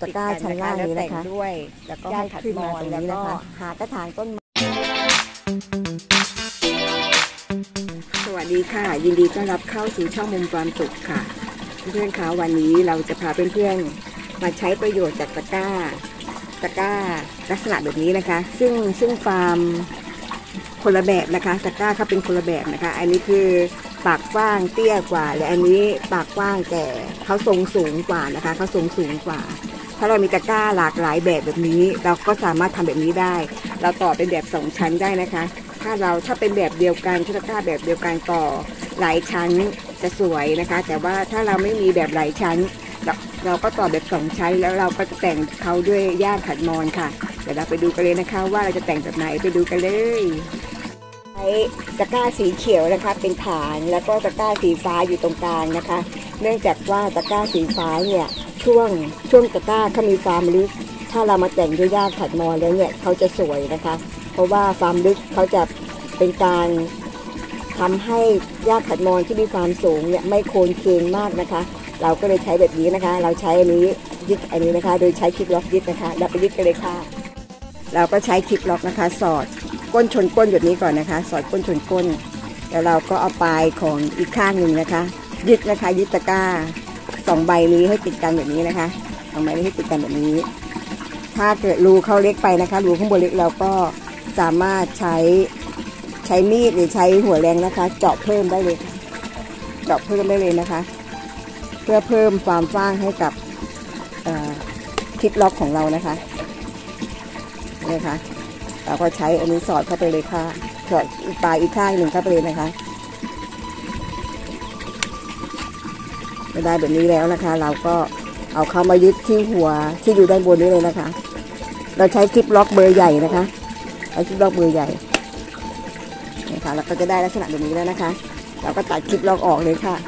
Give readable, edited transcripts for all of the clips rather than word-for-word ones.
ตะกร้าชั้นล่างนี้นะคะด้วยแล้วก็ให้ขึ้นมาตรงนี้นะคะหากระถางต้นสวัสดีค่ะยินดีต้อนรับเข้าสู่ช่องมุมความสุขค่ะเพื่อนๆคะวันนี้เราจะพาเพื่อนๆมาใช้ประโยชน์จากตะกร้าลักษณะแบบนี้นะคะซึ่งฟาร์มคนละแบบนะคะตะกร้าเขาเป็นคนละแบบนะคะอันนี้คือปากกว้างเตี้ยกว่าและอันนี้ปากกว้างแต่เขาทรงสูงกว่านะคะเขาทรงสูงกว่าถ้าเรามีตะกร้าหลากหลายแบบนี้เราก็สามารถทำแบบนี้ได้เราต่อเป็นแบบ2ชั้นได้นะคะถ้าเป็นแบบเดียวกันตะกร้าแบบเดียวกันต่อหลายชั้นจะสวยนะคะแต่ว่าถ้าเราไม่มีแบบหลายชั้นเราก็ต่อแบบ2ชั้นแล้วเราก็จะแต่งเขาด้วยหญ้าขัดมอนค่ะเดี๋ยวเราไปดูกันเลยนะคะว่าเราจะแต่งแบบไหนไปดูกันเลยใช้ตะกร้าสีเขียวนะคะเป็นฐานแล้วก็ตะกร้าสีฟ้าอยู่ตรงกลางนะคะเนื่องจากว่าตะกร้าสีฟ้าเนี่ยช่วงตะกร้าเขามีความลึกถ้าเรามาแต่งด้วยหญ้าขัดมอนแล้วเนี่ยเขาจะสวยนะคะเพราะว่าความลึกเขาจะเป็นการทำให้หญ้าขัดมอนที่มีความสูงเนี่ยไม่โคนเค็งมากนะคะเราก็เลยใช้แบบนี้นะคะเราใช้อันนี้ยึดอันนี้นะคะโดยใช้คลิปล็อกยึดนะคะเราไปยึดกันเลยค่ะเราก็ใช้คลิปล็อกนะคะสอดก้นชนก้นแบบนี้ก่อนนะคะสอดก้นชนก้นแล้วเราก็เอาปลายของอีกข้างหนึ่งนะคะยึดนะคะยึดตะกร้า2 ใบนี้ให้ติดกันแบบนี้นะคะ2 ใบนี้ให้ติดกันแบบนี้ถ้าเกิดรูเขาเล็กไปนะคะรูข้างบนเล็กเราก็สามารถใช้มีดหรือใช้หัวแรงนะคะเจาะเพิ่มได้เลยเจาะเพิ่มได้เลยนะคะเพื่อเพิ่มความกว้างให้กับคลิปล็อกของเรานะคะนี่ค่ะเราก็ใช้อันนี้สอดเข้าไปเลยค่ะสอดปลายอีกข้างหนึ่งเข้าไปเลยนะคะได้แบบนี้แล้วนะคะเราก็เอาเข้ามายึดที่หัวที่อยู่ด้านบนนี้เลยนะคะเราใช้คลิปล็อกเบอร์ใหญ่นะคะเอาคลิปล็อกเบอร์ใหญ่นะคะเราก็จะได้ลักษณะแบบนี้แล้วนะคะเราก็ตัดคลิปล็อกออกเลยค่ะ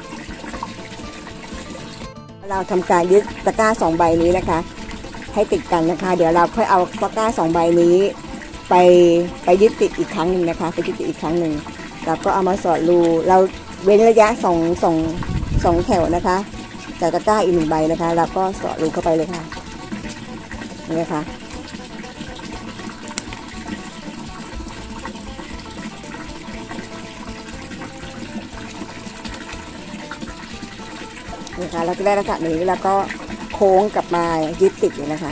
เราทำการยึดตะกร้า2 ใบนี้นะคะให้ติดกันนะคะเดี๋ยวเราค่อยเอาตะกร้า2 ใบนี้ไปยึดติดอีกครั้งหนึ่งนะคะไปยึดติดอีกครั้งหนึ่งเราก็เอามาสอดรูเราเว้นระยะ2 แถวนะคะจากตะกร้าอีก1 ใบนะคะเราก็สอดรูเข้าไปเลยค่ะนี่นะคะนะคะเราจะได้ลักษณะนี้แล้วก็โค้งกลับมายึดติดเลยนะคะ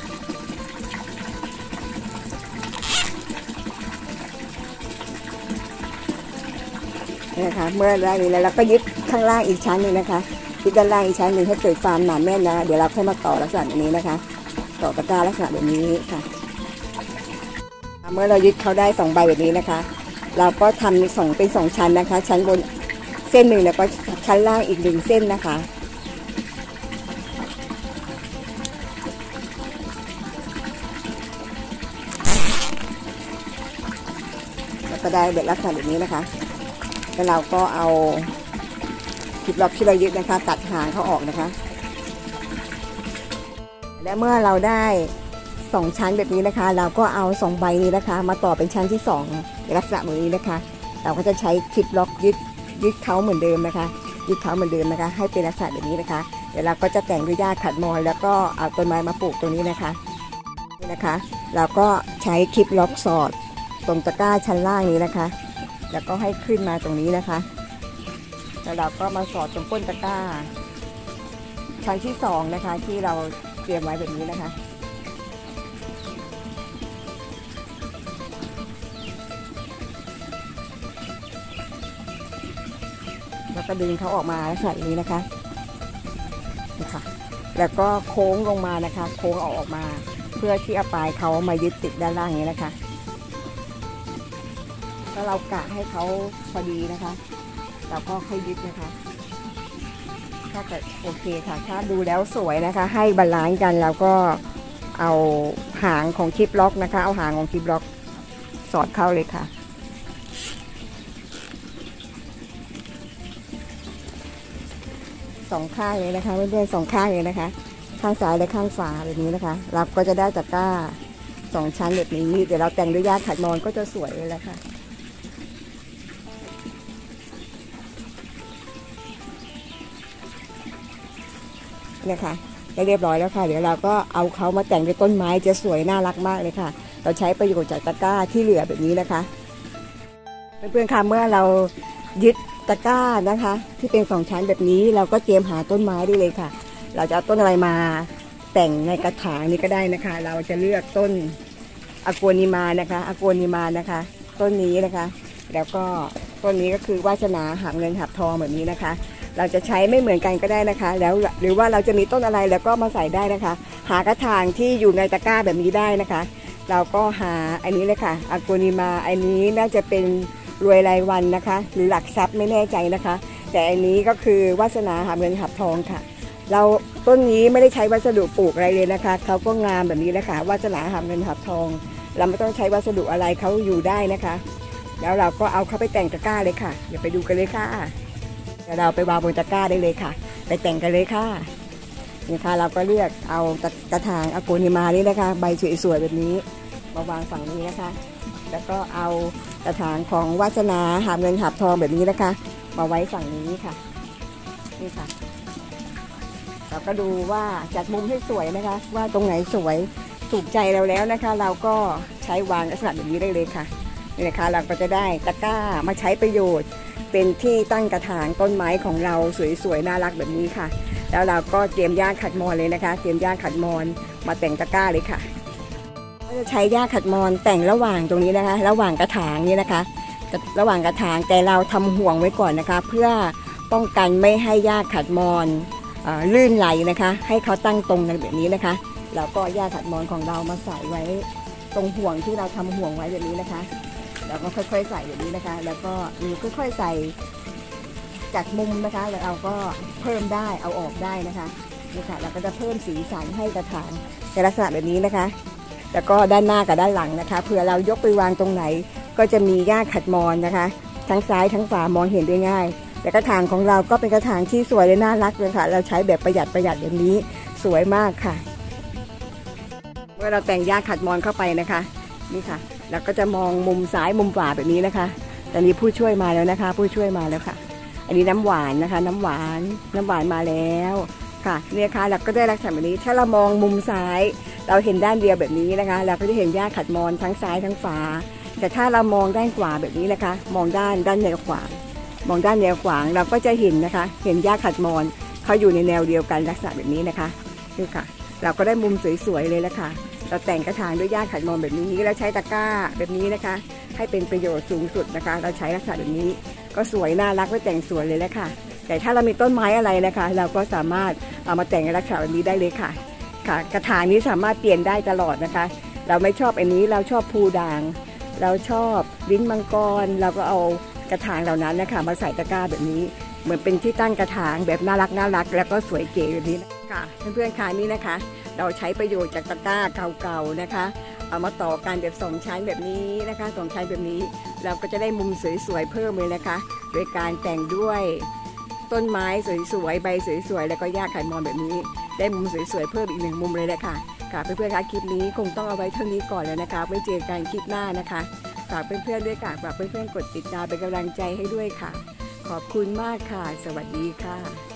นี่นะคะเมื่อได้นี้แล้วเราก็ยึดข้างล่างอีกชั้นหนึ่งนะคะยึดด้านล่างอีกชั้นหนึ่งให้เกิดความหนาแน่นนะเดี๋ยวเราค่อยมาต่อลักษณะแบบนี้นะคะต่อตะกร้าลักษณะแบบนี้ค่ะเมื่อเรายึดเขาได้2 ใบแบบนี้นะคะเราก็ทำเป็น2 ชั้นนะคะชั้นบนเส้นหนึ่งแล้วก็ชั้นล่างอีก1 เส้นนะคะก็ได้แบบลักษณะแบบนี้นะคะแล้วเราก็เอาคลิปล็อกที่เรายึดนะคะตัดหางเขาออกนะคะและเมื่อเราได้2 ชั้นแบบนี้นะคะเราก็เอา2 ใบนี้นะคะมาต่อเป็นชั้นที่2ในลักษณะแบบนี้นะคะเราก็จะใช้คลิปล็อกยึดเขาเหมือนเดิมนะคะยึดเขาเหมือนเดิมนะคะให้เป็นลักษณะแบบนี้นะคะเดี๋ยวเราก็จะแต่งด้วยหญ้าขัดมอนแล้วก็เอาต้นไม้มาปลูกตรงนี้นะคะนี่นะคะเราก็ใช้คลิปล็อกสอดตรงตะกร้าชั้นล่างนี้นะคะแล้วก็ให้ขึ้นมาตรงนี้นะคะแล้วเราก็มาสอดตรงก้นตะกร้าชั้นที่2นะคะที่เราเตรียมไว้แบบนี้นะคะแล้วก็ดึงเขาออกมาลักษณะนี้นะคะแล้วก็โค้งลงมานะคะโค้งออกมาเพื่อที่เอาปลายเขามายึดติดด้านล่างนี้นะคะถ้าเรากะให้เขาพอดีนะคะเราก็ค่อยยึดนะคะถ้าเกิดโอเคค่ะถ้าดูแล้วสวยนะคะให้บาลานซ์กันแล้วก็เอาหางของคลิปล็อกนะคะเอาหางของคลิปล็อกสอดเข้าเลยค่ะ2 ข้างเลยนะคะเพื่อนๆ2 ข้างเลยนะคะข้างซ้ายและข้างขวาแบบนี้นะคะเราก็จะได้ตะกร้า2 ชั้นแบบนี้เดี๋ยวเราแต่งด้วยหญ้าขัดมอนก็จะสวยเลยแหละค่ะเนี่ยค่ะก็เรียบร้อยแล้วค่ะเดี๋ยวเราก็เอาเขามาแต่งเป็นต้นไม้จะสวยน่ารักมากเลยค่ะเราใช้ประโยชน์จากตะกร้าที่เหลือแบบนี้นะคะเพื่อนๆค่ะเมื่อเรายึดตะกร้านะคะที่เป็น2ชั้นแบบนี้เราก็เตรียมหาต้นไม้ได้เลยค่ะเราจะเอาต้นอะไรมาแต่งในกระถางนี้ก็ได้นะคะเราจะเลือกต้นอโกนิมานะคะอโกนิมานะคะต้นนี้นะคะแล้วก็ต้นนี้ก็คือวาสนาหาเงินหาทองแบบนี้นะคะเราจะใช้ไม่เหมือนกันก็ได้นะคะแล้วหรือว่าเราจะมีต้นอะไรแล้วก็มาใส่ได้นะคะหากระถางที่อยู่ในตะกร้าแบบนี้ได้นะคะเราก็หาอันนี้เลยค่ะอโกนิมาอันนี้น่าจะเป็นรวยรายวันนะคะหรือหลักทรัพย์ไม่แน่ใจนะคะแต่อันนี้ก็คือวาสนาหาเงินหาทองค่ะเราต้นนี้ไม่ได้ใช้วัสดุปลูกอะไรเลยนะคะเขาก็งามแบบนี้แหละค่ะวาสนาหาเงินหาทองเราไม่ต้องใช้วัสดุอะไรเขาอยู่ได้นะคะแล้วเราก็เอาเขาไปแต่งตะกร้าเลยค่ะเดี๋ยวไปดูกันเลยค่ะเดี๋ยวเราไปวางบนตะกร้าได้เลยค่ะไปแต่งกันเลยค่ะนี่ค่ะเราก็เลือกเอากระถางอโกนิมานี่นะคะใบสวยๆแบบนี้มาวางฝั่งนี้นะคะแล้วก็เอากระถางของวาสนาหาเงินหาทองแบบนี้นะคะมาไว้ฝั่งนี้ค่ะนี่ค่ะเราก็ดูว่าจัดมุมให้สวยนะคะว่าตรงไหนสวยถูกใจเราแล้วนะคะเราก็ใช้วางลักษณะแบบนี้ได้เลยค่ะนี่นะคะเราก็จะได้ตะกร้ามาใช้ประโยชน์เป็นที่ตั้งกระถางต้นไม้ของเราสวยๆน่ารักแบบนี้ค่ะแล้วเราก็เตรียมหญ้าขัดมอนเลยนะคะเตรียมหญ้าขัดมอนมาแต่งตะกร้าเลยค่ะก็จะใช้หญ้าขัดมอนแต่งระหว่างตรงนี้นะคะระหว่างกระถางนี้นะคะระหว่างกระถางแต่เราทำห่วงไว้ก่อนนะคะเพื่อป้องกันไม่ให้หญ้าขัดมอนลื่นไหลนะคะให้เขาตั้งตรงกันแบบนี้นะคะแล้วก็หญ้าขัดมอนของเรามาใส่ไว้ตรงห่วงที่เราทำห่วงไว้แบบนี้นะคะแล้วก็ค่อยๆใส่แบบนี้นะคะแล้วก็ค่อยๆใส่จากมุมนะคะแล้วเราก็เพิ่มได้เอาออกได้นะคะนี่ค่ะเราก็จะเพิ่มสีสันให้กระถางในลักษณะแบบนี้นะคะแล้วก็ด้านหน้ากับด้านหลังนะคะเผื่อเรายกไปวางตรงไหนก็จะมีหญ้าขัดมอนนะคะทั้งซ้ายทั้งขวามองเห็นได้ง่ายแต่กระถางของเราก็เป็นกระถางที่สวยและน่ารักเลยค่ะเราใช้แบบประหยัดแบบนี้สวยมากค่ะเมื่อเราแต่งหญ้าขัดมอนเข้าไปนะคะนี่ค่ะเราก็จะมองมุมซ้ายมุมขวาแบบนี้นะคะตอนนี้ผู้ช่วยมาแล้วนะคะผู้ช่วยมาแล้วค่ะอันนี้น้ำหวานนะคะน้ำหวานมาแล้วค่ะเนี่ยค่ะเราก็ได้ลักษณะแบบนี้ถ้าเรามองมุมซ้ายเราเห็นด้านเดียวแบบนี้นะคะเราก็จะเห็นหญ้าขัดมอนทั้งซ้ายทั้งขวาแต่ถ้าเรามองด้านขวาแบบนี้นะคะมองด้านแนวขวางมองด้านแนวขวางเราก็จะเห็นนะคะเห็นหญ้าขัดมอนเขาอยู่ในแนวเดียวกันลักษณะแบบนี้นะคะนี่ค่ะเราก็ได้มุมสวยๆเลยแล้วค่ะเราแต่งกระถางด้วยหญ้าขัดมอนแบบนี้แล้วใช้ตะกร้าแบบนี้นะคะให้เป็นประโยชน์สูงสุดนะคะเราใช้ลักษณะแบบนี้ก็สวยน่ารักไว้แต่งสวนเลยแล้วค่ะแต่ถ้าเรามีต้นไม้อะไรนะคะเราก็สามารถเอามาแต่งในลักษณะแบบนี้ได้เลยค่ะค่ะกระถางนี้สามารถเปลี่ยนได้ตลอดนะคะเราไม่ชอบอันนี้เราชอบภูด่างเราชอบลิ้นมังกรเราก็เอากระถางเหล่านั้นนะคะมาใส่ตะกร้าแบบนี้เหมือนเป็นที่ตั้งกระถางแบบน่ารักแล้วก็สวยเก๋แบบนี้ค่ะเพื่อนๆค่ะนี่นะคะเราใช้ประโยชน์จากตะกร้าเก่าๆนะคะเอามาต่อกันแบบ2ชั้นแบบนี้นะคะ2ชั้นแบบนี้เราก็จะได้มุมสวยๆเพิ่มเลยนะคะโดยการแต่งด้วยต้นไม้สวยๆใบสวยๆแล้วก็หญ้าขัดมอนแบบนี้ได้มุมสวยๆเพิ่มอีก1มุมเลยแหละค่ะค่ะเพื่อนๆคะคลิปนี้คงต้องเอาไว้เท่านี้ก่อนแล้วนะคะไว้เจอกันคลิปหน้านะคะฝากเพื่อนๆด้วยค่ะฝากเพื่อนๆกดติดตามเป็นกำลังใจให้ด้วยค่ะขอบคุณมากค่ะสวัสดีค่ะ